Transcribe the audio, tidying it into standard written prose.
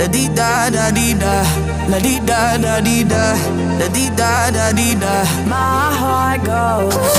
da di da da di da, la di da da di da, da di da da di da. My heart goes